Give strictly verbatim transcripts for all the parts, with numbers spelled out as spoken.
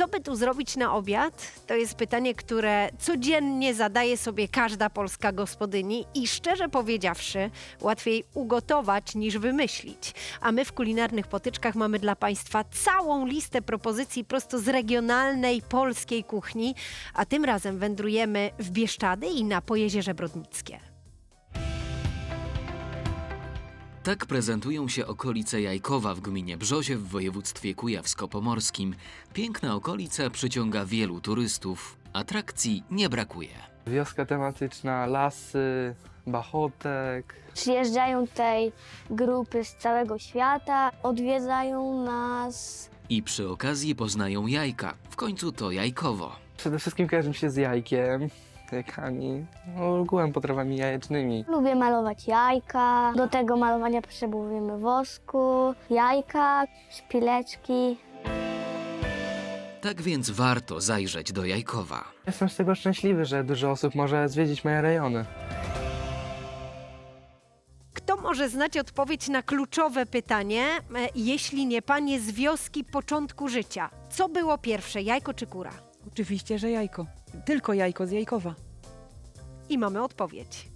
Co by tu zrobić na obiad? To jest pytanie, które codziennie zadaje sobie każda polska gospodyni i szczerze powiedziawszy, łatwiej ugotować niż wymyślić. A my w kulinarnych potyczkach mamy dla Państwa całą listę propozycji prosto z regionalnej polskiej kuchni, a tym razem wędrujemy w Bieszczady i na Pojezierze Brodnickie. Tak prezentują się okolice Jajkowa w gminie Brzozie w województwie kujawsko-pomorskim. Piękna okolica przyciąga wielu turystów. Atrakcji nie brakuje. Wioska tematyczna, lasy, Bachotek. Przyjeżdżają tutaj grupy z całego świata, odwiedzają nas. I przy okazji poznają jajka. W końcu to Jajkowo. Przede wszystkim kojarzy mi się z jajkiem, jajkami, no, ogółem potrawami jajecznymi. Lubię malować jajka. Do tego malowania potrzebujemy wosku, jajka, szpileczki. Tak więc warto zajrzeć do Jajkowa. Jestem z tego szczęśliwy, że dużo osób może zwiedzić moje rejony. Kto może znać odpowiedź na kluczowe pytanie, jeśli nie panie z wioski początku życia? Co było pierwsze, jajko czy kura? Oczywiście, że jajko. Tylko jajko z Jajkowa. I mamy odpowiedź.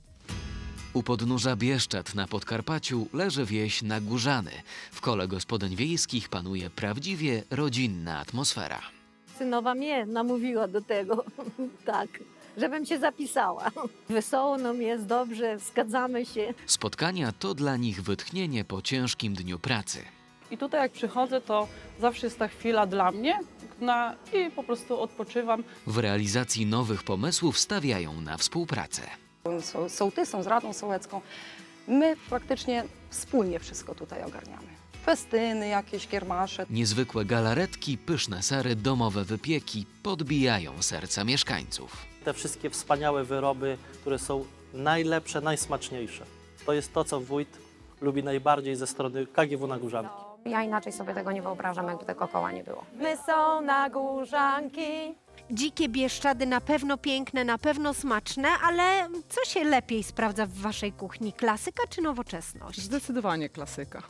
U podnóża Bieszczad na Podkarpaciu leży wieś Nagórzany. W kole gospodyń wiejskich panuje prawdziwie rodzinna atmosfera. Synowa mnie namówiła do tego, tak, żebym się zapisała. Wesoło nam jest, dobrze, zgadzamy się. Spotkania to dla nich wytchnienie po ciężkim dniu pracy. I tutaj jak przychodzę, to zawsze jest ta chwila dla mnie na, i po prostu odpoczywam. W realizacji nowych pomysłów stawiają na współpracę. Z sołtysą, z Radą Sołecką. My praktycznie wspólnie wszystko tutaj ogarniamy. Festyny, jakieś kiermasze. Niezwykłe galaretki, pyszne sery, domowe wypieki podbijają serca mieszkańców. Te wszystkie wspaniałe wyroby, które są najlepsze, najsmaczniejsze. To jest to, co wójt lubi najbardziej ze strony K G W Nagórzanki. Ja inaczej sobie tego nie wyobrażam, jakby tego koła nie było. My są Nagórzanki. Dzikie Bieszczady na pewno piękne, na pewno smaczne, ale co się lepiej sprawdza w waszej kuchni? Klasyka czy nowoczesność? Zdecydowanie klasyka.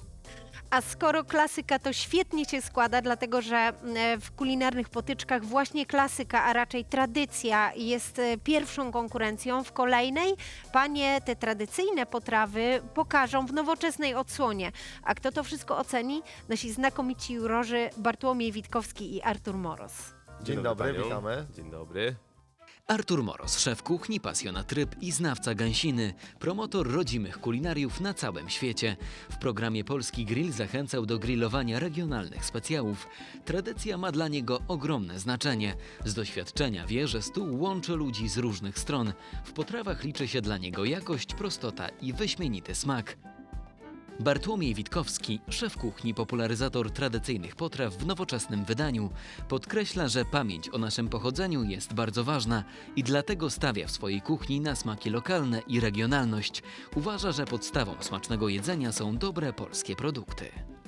A skoro klasyka, to świetnie się składa, dlatego że w kulinarnych potyczkach właśnie klasyka, a raczej tradycja jest pierwszą konkurencją. W kolejnej panie te tradycyjne potrawy pokażą w nowoczesnej odsłonie. A kto to wszystko oceni? Nasi znakomici jurorzy Bartłomiej Witkowski i Artur Moros. Dzień, Dzień dobry, dobry witamy. Dzień dobry. Artur Moros, szef kuchni, pasjonat ryb i znawca gęsiny, promotor rodzimych kulinariów na całym świecie. W programie Polski Grill zachęcał do grillowania regionalnych specjałów. Tradycja ma dla niego ogromne znaczenie. Z doświadczenia wie, że stół łączy ludzi z różnych stron. W potrawach liczy się dla niego jakość, prostota i wyśmienity smak. Bartłomiej Witkowski, szef kuchni, popularyzator tradycyjnych potraw w nowoczesnym wydaniu, podkreśla, że pamięć o naszym pochodzeniu jest bardzo ważna i dlatego stawia w swojej kuchni na smaki lokalne i regionalność. Uważa, że podstawą smacznego jedzenia są dobre polskie produkty.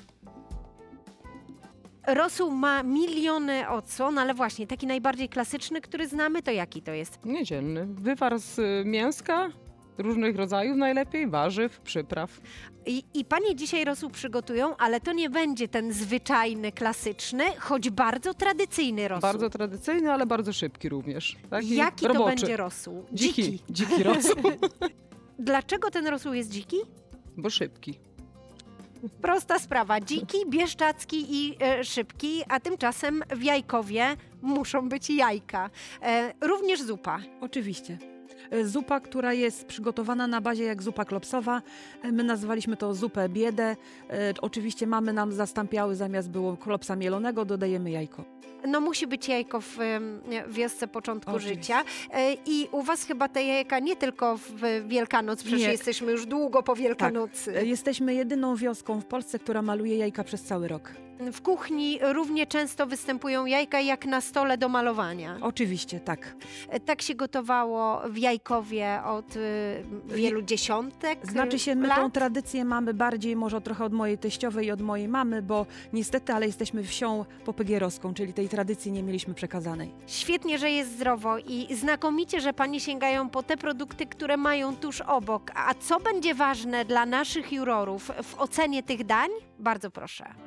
Rosół ma miliony odsłon, ale właśnie taki najbardziej klasyczny, który znamy, to jaki to jest? Niedzielny. Wywar z mięska, różnych rodzajów najlepiej, warzyw, przypraw. I, I panie dzisiaj rosół przygotują, ale to nie będzie ten zwyczajny, klasyczny, choć bardzo tradycyjny rosół. Bardzo tradycyjny, ale bardzo szybki również. Taki Jaki roboczy. to będzie rosół? Dziki. Dziki, dziki rosół. Dlaczego ten rosół jest dziki? Bo szybki. Prosta sprawa. Dziki, bieszczacki i e, szybki, a tymczasem w Jajkowie muszą być jajka. E, również zupa. Oczywiście. Zupa, która jest przygotowana na bazie jak zupa klopsowa. My nazwaliśmy to zupę biedę. E, oczywiście mamy nam zastąpiały, zamiast było klopsa mielonego, dodajemy jajko. No musi być jajko w, w wiosce początku Oczywiście. życia. E, I u was chyba te jajka nie tylko w Wielkanoc, przecież Nie. jesteśmy już długo po Wielkanocy. Tak. Jesteśmy jedyną wioską w Polsce, która maluje jajka przez cały rok. W kuchni równie często występują jajka jak na stole do malowania. Oczywiście, tak. E, Tak się gotowało w Jajkowie od y, wielu dziesiątek Znaczy się, my lat. tą tradycję mamy bardziej może trochę od mojej teściowej i od mojej mamy, bo niestety, ale jesteśmy wsią popegierowską, czyli tej tradycji nie mieliśmy przekazanej. Świetnie, że jest zdrowo i znakomicie, że panie sięgają po te produkty, które mają tuż obok. A co będzie ważne dla naszych jurorów w ocenie tych dań? Bardzo proszę.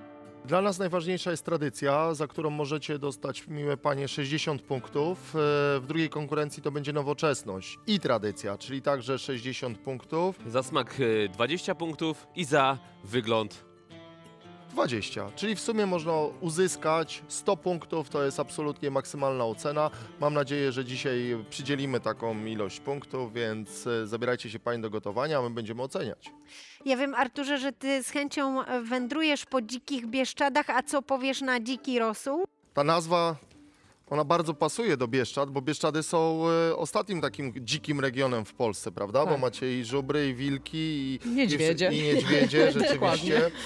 Dla nas najważniejsza jest tradycja, za którą możecie dostać, miłe panie, sześćdziesiąt punktów. W drugiej konkurencji to będzie nowoczesność i tradycja, czyli także sześćdziesiąt punktów. Za smak dwadzieścia punktów i za wygląd dwadzieścia, czyli w sumie można uzyskać sto punktów, to jest absolutnie maksymalna ocena. Mam nadzieję, że dzisiaj przydzielimy taką ilość punktów, więc zabierajcie się pani do gotowania, a my będziemy oceniać. Ja wiem, Arturze, że ty z chęcią wędrujesz po dzikich Bieszczadach, a co powiesz na dziki rosół? Ta nazwa, ona bardzo pasuje do Bieszczad, bo Bieszczady są e, ostatnim takim dzikim regionem w Polsce, prawda? Tak. Bo macie i żubry, i wilki, i Niedźwiedzie. I, i niedźwiedzie, rzeczywiście. Dokładnie. E,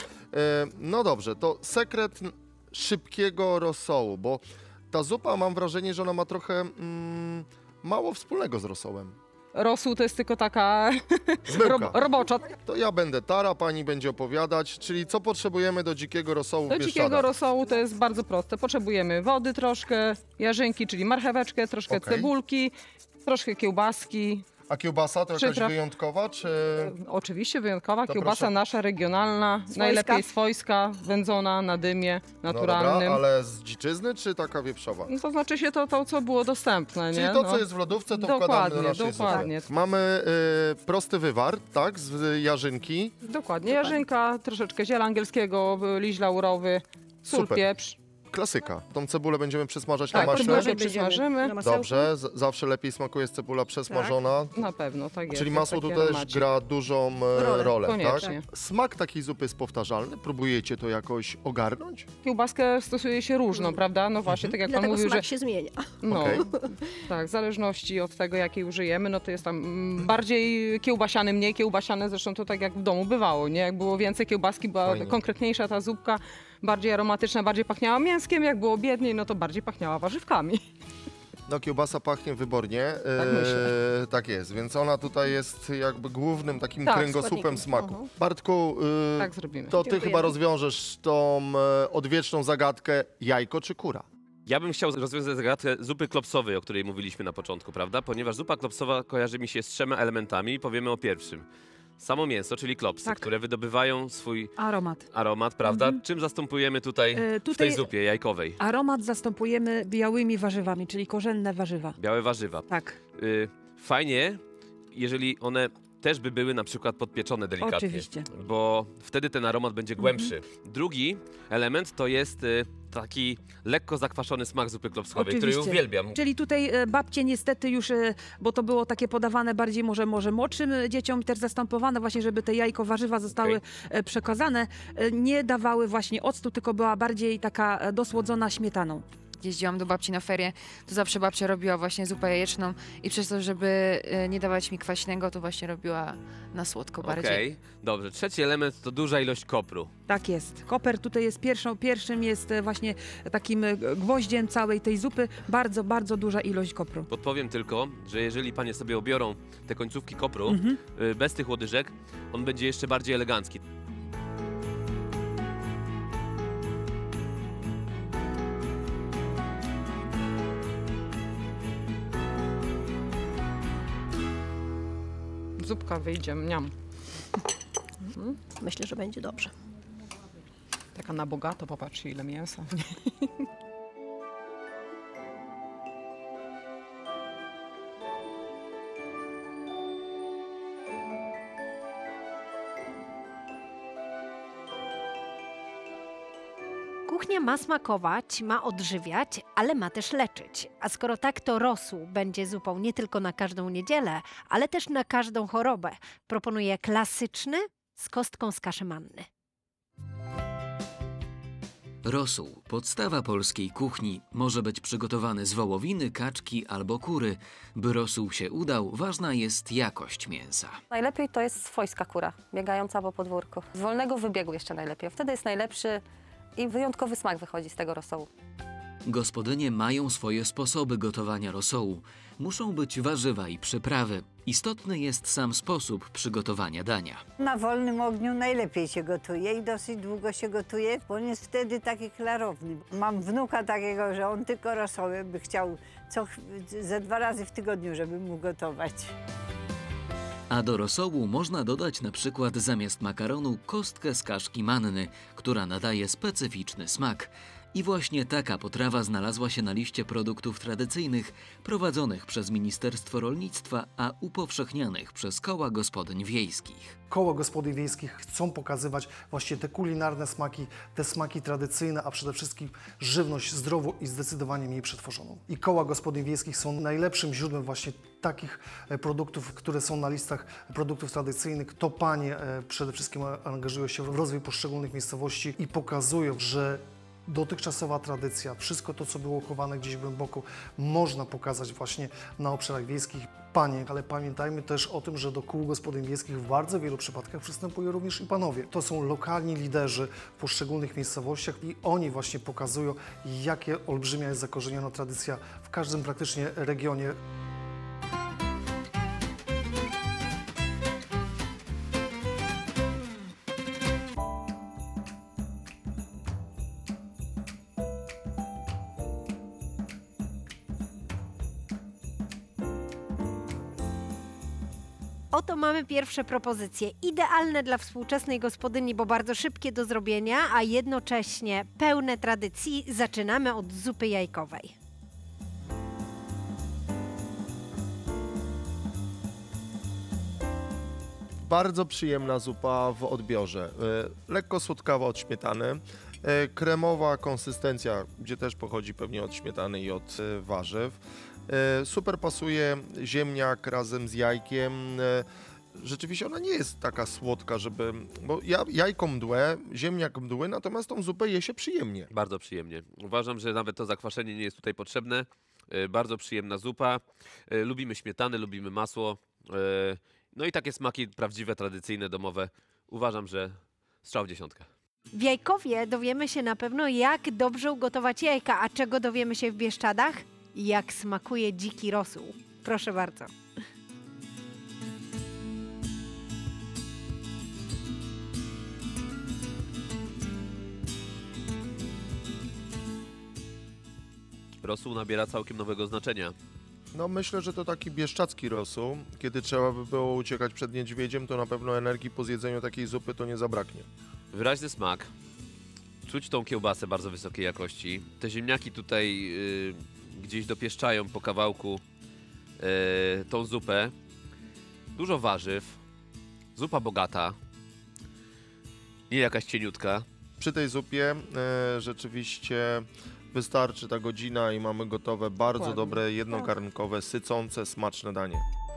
no dobrze, to sekret szybkiego rosołu, bo ta zupa, mam wrażenie, że ona ma trochę mm, mało wspólnego z rosołem. Rosół to jest tylko taka Zmyłka. rob, robocza. To ja będę tara, pani będzie opowiadać, czyli co potrzebujemy do dzikiego rosołu w Do Bieszczadach? dzikiego rosołu to jest bardzo proste. Potrzebujemy wody troszkę, jarzynki, czyli marcheweczkę, troszkę Okej. cebulki, troszkę kiełbaski. A kiełbasa to jakaś Przypraw- wyjątkowa, czy... Oczywiście wyjątkowa, To kiełbasa proszę. nasza regionalna, najlepiej swojska, wędzona na dymie naturalnym. No dobra, ale z dziczyzny, czy taka wieprzowa? No to znaczy się to, to, co było dostępne, Czyli nie? to, No. co jest w lodówce, to Dokładnie, wkładamy do naszej dokładnie. zupy. Mamy y, prosty wywar, tak, z jarzynki. Dokładnie, jarzynka, troszeczkę ziela angielskiego, liść laurowy, sól, Super. pieprz. Klasyka. Tą cebulę będziemy przesmażać Tak, na maśle. cebulę przesmażymy. Dobrze, z zawsze lepiej smakuje z cebula przesmażona. Na pewno, tak jest. Czyli jak masło taki tu też aromacik. gra dużą e, Rolę, rolę, koniecznie. tak? Smak takiej zupy jest powtarzalny? Próbujecie to jakoś ogarnąć? Kiełbaskę stosuje się różną, prawda? No właśnie, tak jak pan Dlatego mówił, smak że... się zmienia. No, Okej. tak, w zależności od tego, jakiej użyjemy, no to jest tam mm, bardziej kiełbasiany, mniej kiełbasiane, zresztą to tak jak w domu bywało, nie? Jak było więcej kiełbaski, była Fajnie. konkretniejsza ta zupka, bardziej aromatyczna, bardziej pachniała mięskiem, jak było biedniej, no to bardziej pachniała warzywkami. No kiełbasa pachnie wybornie. Tak e, myślę. tak jest, więc ona tutaj jest jakby głównym takim Tak, kręgosłupem składnikiem. smaku. Mhm. Bartku, e, Tak zrobimy. to ty Dziękujemy. chyba rozwiążesz tą e, odwieczną zagadkę jajko czy kura? Ja bym chciał rozwiązać zagadkę zupy klopsowej, o której mówiliśmy na początku, prawda? Ponieważ zupa klopsowa kojarzy mi się z trzema elementami i powiemy o pierwszym. Samo mięso, czyli klopsy, Tak. które wydobywają swój Aromat. aromat, prawda? Czym zastępujemy tutaj, E, w tutaj tej zupie jajkowej? aromat zastępujemy białymi warzywami, czyli korzenne warzywa. Białe warzywa. Tak, Y, fajnie, jeżeli one też by były na przykład podpieczone delikatnie. oczywiście. Bo wtedy ten aromat będzie głębszy. Drugi element to jest y, taki lekko zakwaszony smak zupy klopskowej, który Oczywiście. uwielbiam. Czyli tutaj e, babcie niestety już, e, bo to było takie podawane bardziej może, może młodszym e, dzieciom, też zastępowane właśnie, żeby te jajko, warzywa zostały Okej. e, przekazane, e, nie dawały właśnie octu, tylko była bardziej taka e, dosłodzona śmietaną. Jeździłam do babci na ferie, to zawsze babcia robiła właśnie zupę jajeczną i przez to, żeby e, nie dawać mi kwaśnego, to właśnie robiła na słodko Okej, bardziej. dobrze. Trzeci element to duża ilość kopru. Tak jest. Koper tutaj jest pierwszą, pierwszym jest e, właśnie takim e, gwoździem całej tej zupy. Bardzo, bardzo duża ilość kopru. Podpowiem tylko, że jeżeli panie sobie obiorą te końcówki kopru, Mhm. y, bez tych łodyżek, on będzie jeszcze bardziej elegancki. Zupka wyjdzie, mniam. Myślę, że będzie dobrze. Taka na bogato, popatrzcie ile mięsa. Kuchnia ma smakować, ma odżywiać, ale ma też leczyć. A skoro tak, to rosół będzie zupą nie tylko na każdą niedzielę, ale też na każdą chorobę. Proponuję klasyczny z kostką z kaszy manny. Rosół, podstawa polskiej kuchni, może być przygotowany z wołowiny, kaczki albo kury. By rosół się udał, ważna jest jakość mięsa. Najlepiej to jest swojska kura, biegająca po podwórku. Z wolnego wybiegu jeszcze najlepiej. Wtedy jest najlepszy i wyjątkowy smak wychodzi z tego rosołu. Gospodynie mają swoje sposoby gotowania rosołu. Muszą być warzywa i przyprawy. Istotny jest sam sposób przygotowania dania. Na wolnym ogniu najlepiej się gotuje i dosyć długo się gotuje, bo on jest wtedy taki klarowny. Mam wnuka takiego, że on tylko rosoły by chciał co, ch- ze dwa razy w tygodniu, żeby mu gotować. A do rosołu można dodać na przykład zamiast makaronu kostkę z kaszki manny, która nadaje specyficzny smak. I właśnie taka potrawa znalazła się na liście produktów tradycyjnych prowadzonych przez Ministerstwo Rolnictwa, a upowszechnianych przez koła gospodyń wiejskich. Koła gospodyń wiejskich chcą pokazywać właśnie te kulinarne smaki, te smaki tradycyjne, a przede wszystkim żywność zdrową i zdecydowanie mniej przetworzoną. I koła gospodyń wiejskich są najlepszym źródłem właśnie takich produktów, które są na listach produktów tradycyjnych. To panie przede wszystkim angażują się w rozwój poszczególnych miejscowości i pokazują, że dotychczasowa tradycja, wszystko to, co było chowane gdzieś głęboko, można pokazać właśnie na obszarach wiejskich. Panie, ale pamiętajmy też o tym, że do kół gospodyń wiejskich w bardzo wielu przypadkach przystępują również i panowie. To są lokalni liderzy w poszczególnych miejscowościach i oni właśnie pokazują, jakie olbrzymia jest zakorzeniona tradycja w każdym praktycznie regionie. Oto mamy pierwsze propozycje, idealne dla współczesnej gospodyni, bo bardzo szybkie do zrobienia, a jednocześnie pełne tradycji. Zaczynamy od zupy jajkowej. Bardzo przyjemna zupa w odbiorze, e, lekko słodkawa od śmietany, e, kremowa konsystencja, gdzie też pochodzi pewnie od śmietany i od e, warzyw. E, super pasuje ziemniak razem z jajkiem. E, rzeczywiście ona nie jest taka słodka, żeby, bo ja, jajko mdłe, ziemniak mdły, natomiast tą zupę je się przyjemnie. Bardzo przyjemnie. Uważam, że nawet to zakwaszenie nie jest tutaj potrzebne. E, bardzo przyjemna zupa. E, lubimy śmietany, lubimy masło. E, no i takie smaki prawdziwe, tradycyjne, domowe. Uważam, że strzał w dziesiątkę. W Jajkowie dowiemy się na pewno, jak dobrze ugotować jajka, a czego dowiemy się w Bieszczadach? Jak smakuje dziki rosół. Proszę bardzo. Rosół nabiera całkiem nowego znaczenia. No myślę, że to taki bieszczacki rosół. Kiedy trzeba by było uciekać przed niedźwiedziem, to na pewno energii po zjedzeniu takiej zupy to nie zabraknie. Wyraźny smak. Czuć tą kiełbasę bardzo wysokiej jakości. Te ziemniaki tutaj yy, gdzieś dopieszczają po kawałku yy, tą zupę. Dużo warzyw. Zupa bogata. Nie jakaś cieniutka. Przy tej zupie e, rzeczywiście wystarczy ta godzina i mamy gotowe bardzo Dokładnie. dobre, jednogarnkowe, sycące, smaczne danie.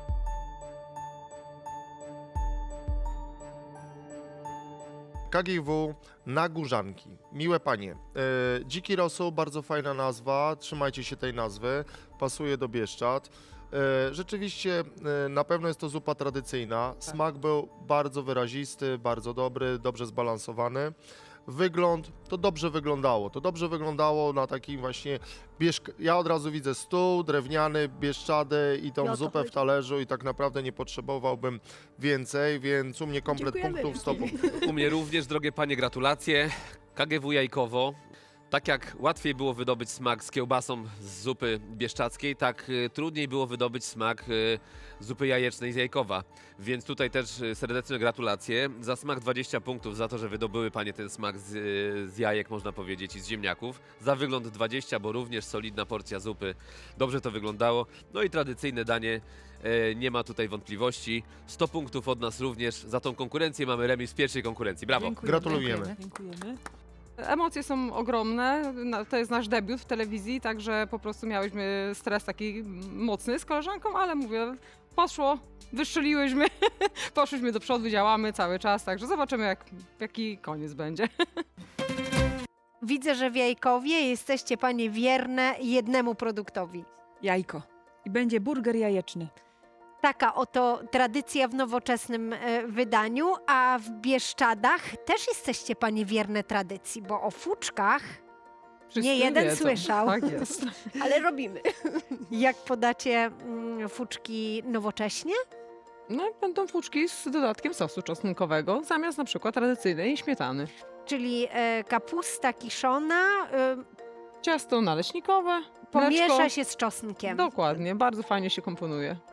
K G W na górzanki. Miłe panie, e, dziki rosół, bardzo fajna nazwa, trzymajcie się tej nazwy, pasuje do Bieszczad. E, rzeczywiście e, na pewno jest to zupa tradycyjna, smak był bardzo wyrazisty, bardzo dobry, dobrze zbalansowany. Wygląd, to dobrze wyglądało, to dobrze wyglądało na takim właśnie, bieszk... ja od razu widzę stół drewniany, Bieszczady i tą No to zupę w chodzi. talerzu i tak naprawdę nie potrzebowałbym więcej, więc u mnie komplet Dziękujemy. punktów, sto punktów. U mnie również, drogie panie, gratulacje. K G W Jajkowo. Tak jak łatwiej było wydobyć smak z kiełbasą z zupy bieszczackiej, tak y, trudniej było wydobyć smak y, zupy jajecznej z Jajkowa. Więc tutaj też y, serdeczne gratulacje. Za smak dwadzieścia punktów, za to, że wydobyły panie ten smak z, y, z jajek, można powiedzieć, i z ziemniaków. Za wygląd dwadzieścia, bo również solidna porcja zupy. Dobrze to wyglądało. No i tradycyjne danie. y, Nie ma tutaj wątpliwości. sto punktów od nas również. Za tą konkurencję mamy remis w pierwszej konkurencji. Brawo. Dziękujemy. Gratulujemy. Dziękujemy. Emocje są ogromne, Na- to jest nasz debiut w telewizji, także po prostu miałyśmy stres taki mocny z koleżanką, ale mówię, poszło, wystrzeliłyśmy, poszłyśmy do przodu, działamy cały czas, także zobaczymy jak, jaki koniec będzie. Widzę, że w Jajkowie jesteście panie wierne jednemu produktowi. Jajko. I będzie burger jajeczny. Taka oto tradycja w nowoczesnym e, wydaniu, a w Bieszczadach też jesteście panie wierne tradycji, bo o fuczkach Wszyscy nie jeden wiedzą. słyszał. Tak jest. Ale robimy. Jak podacie mm, fuczki nowocześnie? No i będą fuczki z dodatkiem sosu czosnkowego, zamiast na przykład tradycyjnej śmietany. Czyli e, kapusta kiszona e, Ciasto naleśnikowe, pomiesza mleczko. się z czosnkiem. Dokładnie, bardzo fajnie się komponuje.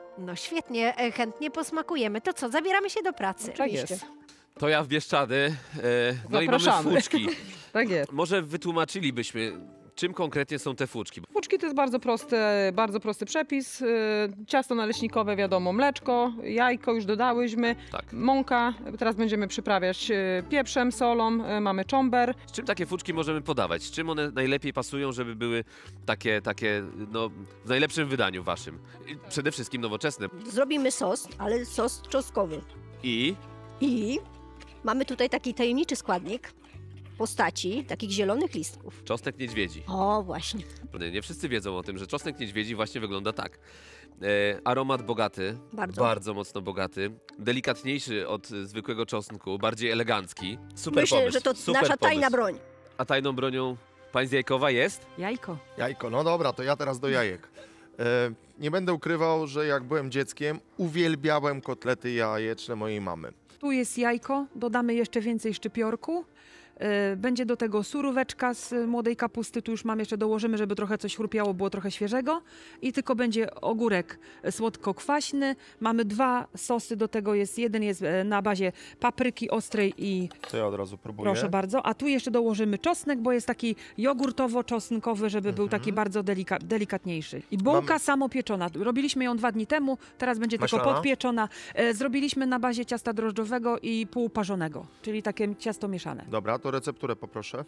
No świetnie, e, chętnie posmakujemy. To co, zabieramy się do pracy. Tak jest. To ja w Bieszczady. E, no i mamy Zapraszamy. fuczki. Tak jest. Może wytłumaczylibyśmy, czym konkretnie są te fuczki? Fuczki to jest bardzo prosty, bardzo prosty przepis. Y, Ciasto naleśnikowe, wiadomo, mleczko, jajko już dodałyśmy, Tak. mąka. Teraz będziemy przyprawiać y, pieprzem, solą, y, mamy czomber. Z czym takie fuczki możemy podawać? Z czym one najlepiej pasują, żeby były takie, takie no, w najlepszym wydaniu waszym? I przede wszystkim nowoczesne. Zrobimy sos, ale sos czosnkowy. I I mamy tutaj taki tajemniczy składnik w postaci takich zielonych listków. czosnek niedźwiedzi. O, właśnie. Nie wszyscy wiedzą o tym, że czosnek niedźwiedzi właśnie wygląda tak. E, aromat bogaty, Bardzo. mocno bogaty, delikatniejszy od zwykłego czosnku, bardziej elegancki. Super Myślę, pomysł, że to super nasza tajna pomysł. broń. A tajną bronią pań z Jajkowa jest? Jajko. Jajko, no dobra, to ja teraz do jajek. E, nie będę ukrywał, że jak byłem dzieckiem, uwielbiałem kotlety jajeczne mojej mamy. Tu jest jajko, dodamy jeszcze więcej szczypiorku. Yy, Będzie do tego suróweczka z y, młodej kapusty, tu już mam jeszcze dołożymy, żeby trochę coś chrupiało, było trochę świeżego. I tylko będzie ogórek y, słodko-kwaśny. Mamy dwa sosy, do tego jest, jeden jest y, na bazie papryki ostrej i To ja od razu próbuję. proszę bardzo. A tu jeszcze dołożymy czosnek, bo jest taki jogurtowo-czosnkowy, żeby był taki bardzo delika delikatniejszy. I bułka Mamy- samopieczona. Robiliśmy ją dwa dni temu, teraz będzie tylko Maślana? podpieczona. E, Zrobiliśmy na bazie ciasta drożdżowego i półparzonego, czyli takie ciasto mieszane. Dobra, to recepturę poproszę.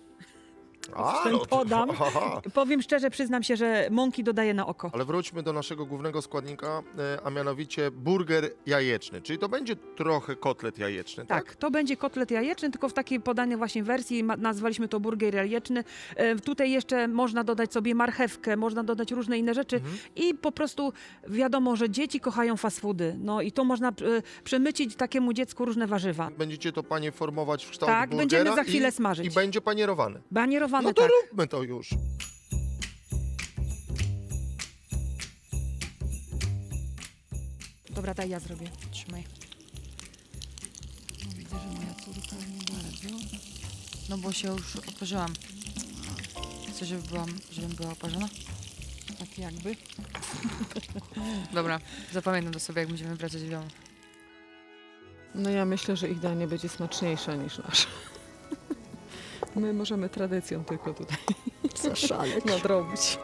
Ten no to- podam. aha. Powiem szczerze, przyznam się, że mąki dodaję na oko. Ale wróćmy do naszego głównego składnika, e, a mianowicie burger jajeczny. Czyli to będzie trochę kotlet jajeczny, tak? Tak, to będzie kotlet jajeczny, tylko w takiej podanej właśnie wersji ma- nazwaliśmy to burger jajeczny. E, tutaj jeszcze można dodać sobie marchewkę, można dodać różne inne rzeczy i po prostu wiadomo, że dzieci kochają fast foody. No i to można e, przemycić takiemu dziecku różne warzywa. Będziecie to panie formować w kształt Tak, burgera będziemy za chwilę i, smażyć. I będzie panierowane. Banierowane, No to tak. róbmy to już. Dobra, daj ja zrobię. Trzymaj. No, widzę, że moja córka nie bardzo. No bo się już oparzyłam. Chcę, żeby byłam, żebym była oparzona? Tak jakby. Dobra, zapamiętam to sobie, jak będziemy wracać w domu. No ja myślę, że ich danie będzie smaczniejsze niż nasze. My możemy tradycją tylko tutaj Zaszaleć. nadrobić.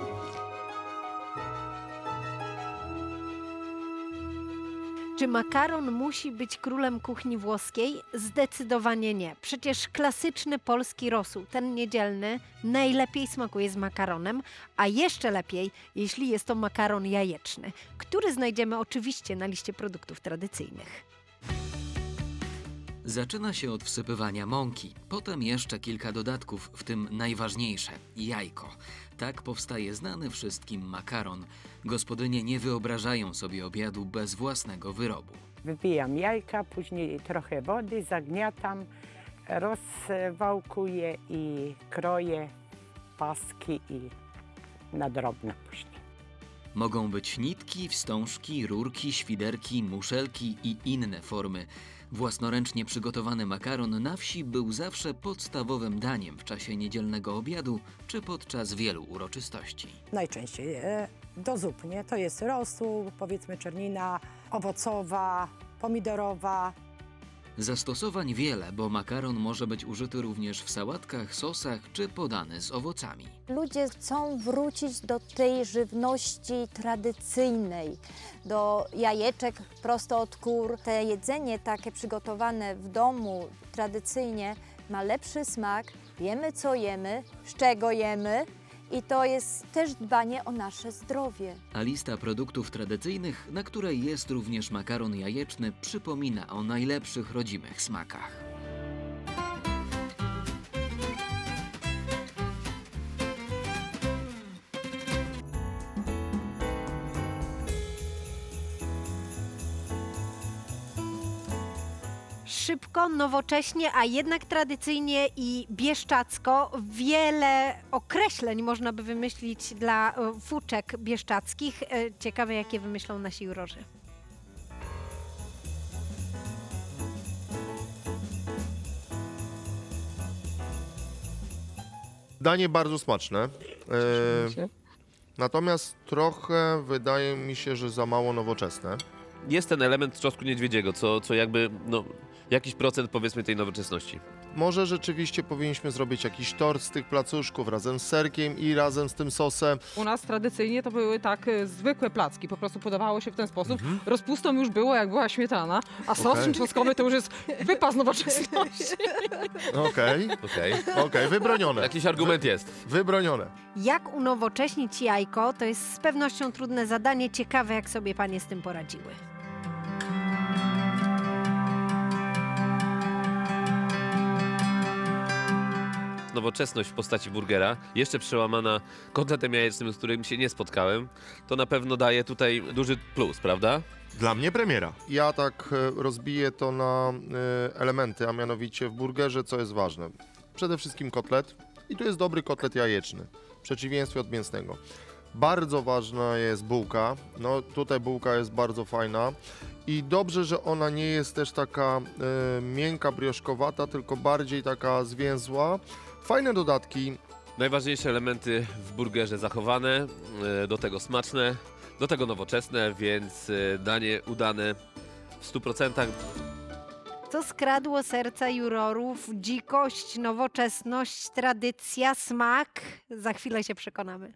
Czy makaron musi być królem kuchni włoskiej? Zdecydowanie nie. Przecież klasyczny polski rosół, ten niedzielny, najlepiej smakuje z makaronem, a jeszcze lepiej, jeśli jest to makaron jajeczny, który znajdziemy oczywiście na liście produktów tradycyjnych. Zaczyna się od wsypywania mąki, potem jeszcze kilka dodatków, w tym najważniejsze – jajko. Tak powstaje znany wszystkim makaron. Gospodynie nie wyobrażają sobie obiadu bez własnego wyrobu. Wybijam jajka, później trochę wody, zagniatam, rozwałkuję i kroję paski i na drobno później. Mogą być nitki, wstążki, rurki, świderki, muszelki i inne formy. Własnoręcznie przygotowany makaron na wsi był zawsze podstawowym daniem w czasie niedzielnego obiadu czy podczas wielu uroczystości. Najczęściej e, do zup, nie? To jest rosół, powiedzmy czernina owocowa, pomidorowa. Zastosowań wiele, bo makaron może być użyty również w sałatkach, sosach czy podany z owocami. Ludzie chcą wrócić do tej żywności tradycyjnej, do jajeczek prosto od kur. Te jedzenie takie przygotowane w domu tradycyjnie ma lepszy smak, wiemy co jemy, z czego jemy i to jest też dbanie o nasze zdrowie. A lista produktów tradycyjnych, na której jest również makaron jajeczny, przypomina o najlepszych rodzimych smakach. Szybko, nowocześnie, a jednak tradycyjnie i bieszczacko. Wiele określeń można by wymyślić dla e, fuczek bieszczackich. E, Ciekawe, jakie wymyślą nasi jurorzy. Danie bardzo smaczne. E, Natomiast trochę wydaje mi się, że za mało nowoczesne. Jest ten element trzosku niedźwiedziego, co, co jakby, no, jakiś procent powiedzmy tej nowoczesności. Może rzeczywiście powinniśmy zrobić jakiś tort z tych placuszków razem z serkiem i razem z tym sosem. U nas tradycyjnie to były tak y, zwykłe placki, po prostu podawało się w ten sposób. Mhm. Rozpustą już było, jak była śmietana, a sos Okej. czosnkowy to już jest wypas nowoczesności. Okej, Okej. okej, wybronione. Jakiś argument jest. Wybronione. Jak unowocześnić jajko, to jest z pewnością trudne zadanie. Ciekawe, jak sobie panie z tym poradziły. Nowoczesność w postaci burgera, jeszcze przełamana kotletem jajecznym, z którym się nie spotkałem, to na pewno daje tutaj duży plus, prawda? Dla mnie premiera. Ja tak e, rozbiję to na e, elementy, a mianowicie w burgerze, co jest ważne. Przede wszystkim kotlet i tu jest dobry kotlet jajeczny, w przeciwieństwie od mięsnego. Bardzo ważna jest bułka, no tutaj bułka jest bardzo fajna i dobrze, że ona nie jest też taka e, miękka, brioszkowata, tylko bardziej taka zwięzła. Fajne dodatki. Najważniejsze elementy w burgerze zachowane, e, do tego smaczne, do tego nowoczesne, więc e, danie udane w stu procentach. Co skradło serca jurorów? Dzikość, nowoczesność, tradycja, smak? Za chwilę się przekonamy.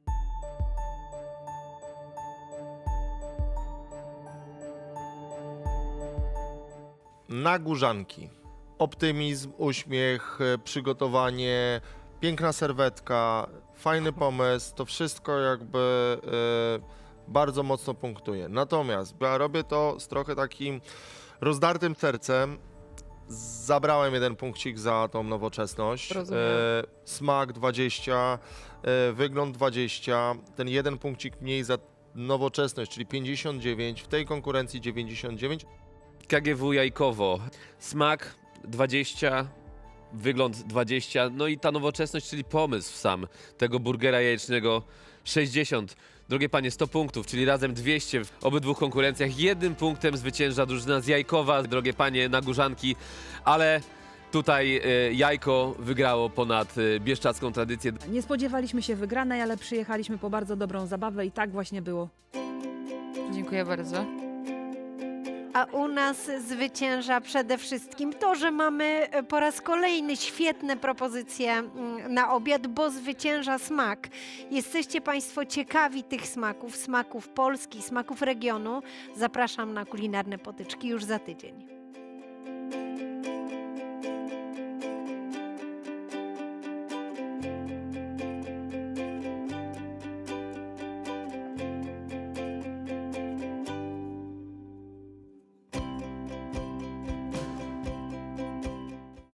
Na górzanki. Optymizm, uśmiech, e, przygotowanie, piękna serwetka, fajny pomysł, to wszystko jakby e, bardzo mocno punktuje. Natomiast ja robię to z trochę takim rozdartym sercem. Zabrałem jeden punkcik za tą nowoczesność. Rozumiem. E, smak dwadzieścia, e, wygląd dwadzieścia, ten jeden punkcik mniej za nowoczesność, czyli pięćdziesiąt dziewięć, w tej konkurencji dziewięćdziesiąt dziewięć. K G W Jajkowo, smak dwadzieścia, wygląd dwadzieścia, no i ta nowoczesność, czyli pomysł sam tego burgera jajecznego sześćdziesiąt. Drogie panie, sto punktów, czyli razem dwieście w obydwu konkurencjach. Jednym punktem zwycięża drużyna z Jajkowa, drogie panie, na górzanki, ale tutaj e, Jajko wygrało ponad e, bieszczacką tradycję. Nie spodziewaliśmy się wygranej, ale przyjechaliśmy po bardzo dobrą zabawę i tak właśnie było. Dziękuję bardzo. A u nas zwycięża przede wszystkim to, że mamy po raz kolejny świetne propozycje mm, na obiad, bo zwycięża smak. Jesteście państwo ciekawi tych smaków, smaków polskich, smaków regionu. Zapraszam na kulinarne potyczki już za tydzień.